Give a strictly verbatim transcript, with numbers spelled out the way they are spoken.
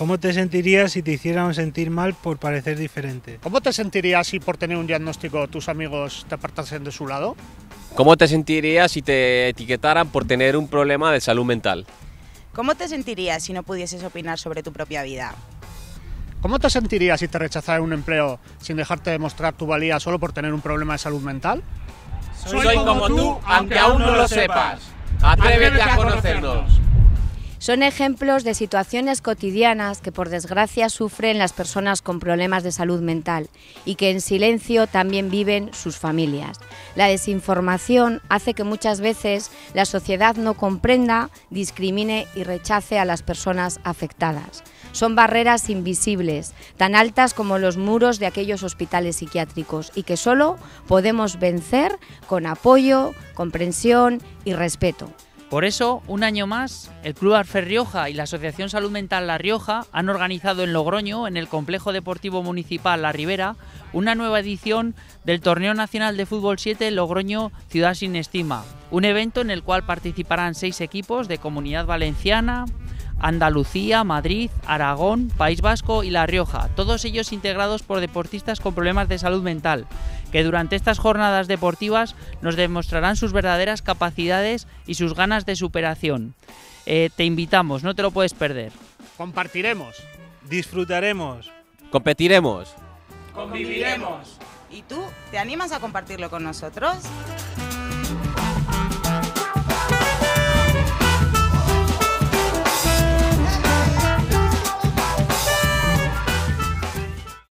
¿Cómo te sentirías si te hicieran sentir mal por parecer diferente? ¿Cómo te sentirías si por tener un diagnóstico tus amigos te apartasen de su lado? ¿Cómo te sentirías si te etiquetaran por tener un problema de salud mental? ¿Cómo te sentirías si no pudieses opinar sobre tu propia vida? ¿Cómo te sentirías si te rechazaran un empleo sin dejarte demostrar tu valía solo por tener un problema de salud mental? Soy como tú, aunque aún no lo sepas. Atrévete a conocernos. Son ejemplos de situaciones cotidianas que por desgracia sufren las personas con problemas de salud mental y que en silencio también viven sus familias. La desinformación hace que muchas veces la sociedad no comprenda, discrimine y rechace a las personas afectadas. Son barreras invisibles, tan altas como los muros de aquellos hospitales psiquiátricos y que solo podemos vencer con apoyo, comprensión y respeto. Por eso, un año más, el Club Arfer Rioja y la Asociación Salud Mental La Rioja han organizado en Logroño, en el Complejo Deportivo Municipal La Ribera, una nueva edición del Torneo Nacional de Fútbol siete Logroño Ciudad Sin Estima, un evento en el cual participarán seis equipos de Comunidad Valenciana, Andalucía, Madrid, Aragón, País Vasco y La Rioja, todos ellos integrados por deportistas con problemas de salud mental, que durante estas jornadas deportivas nos demostrarán sus verdaderas capacidades y sus ganas de superación. Eh, te invitamos, no te lo puedes perder. Compartiremos. Disfrutaremos. Competiremos. Conviviremos. ¿Y tú, te animas a compartirlo con nosotros?